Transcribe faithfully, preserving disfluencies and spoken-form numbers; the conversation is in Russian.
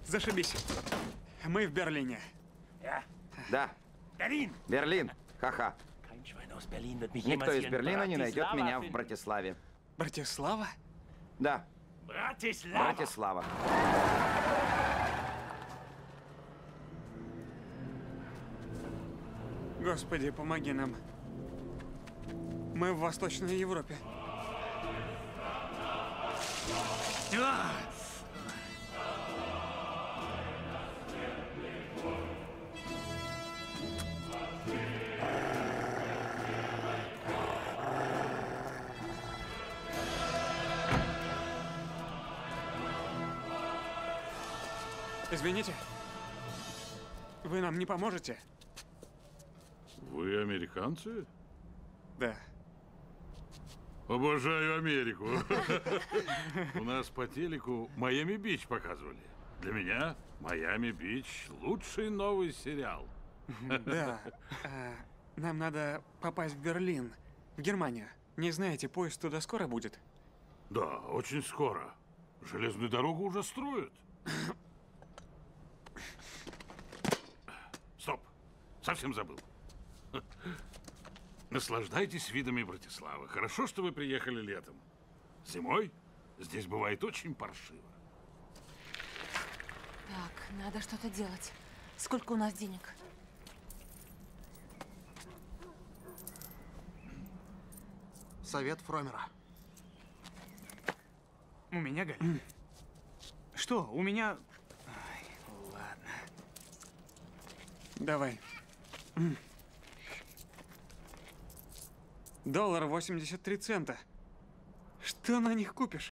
Зашибись. Мы в Берлине. Да. Берлин. Ха-ха. Никто из Берлина не найдет меня в Братиславе. Братислава? Да. Братислава. Братислава. Господи, помоги нам. Мы в Восточной Европе. Извините, вы нам не поможете? Вы американцы? Да. Обожаю Америку. У нас по телеку Майами-Бич показывали. Для меня Майами-Бич лучший новый сериал. Да. Нам надо попасть в Берлин, в Германию. Не знаете, поезд туда скоро будет? Да, очень скоро. Железную дорогу уже строят. Стоп. Совсем забыл. Наслаждайтесь видами Братиславы. Хорошо, что вы приехали летом. Зимой здесь бывает очень паршиво. Так, надо что-то делать. Сколько у нас денег? Совет Фромера. У меня, Галь? Что? У меня... Ай, ладно. Давай. Доллар восемьдесят три цента. Что на них купишь?